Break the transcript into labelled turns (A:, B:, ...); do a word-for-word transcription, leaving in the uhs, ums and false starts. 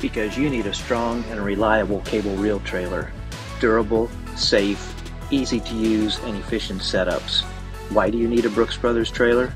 A: because you need a strong and reliable cable reel trailer. Durable, safe, easy to use, and efficient setups. Why do you need a Brooks Brothers trailer?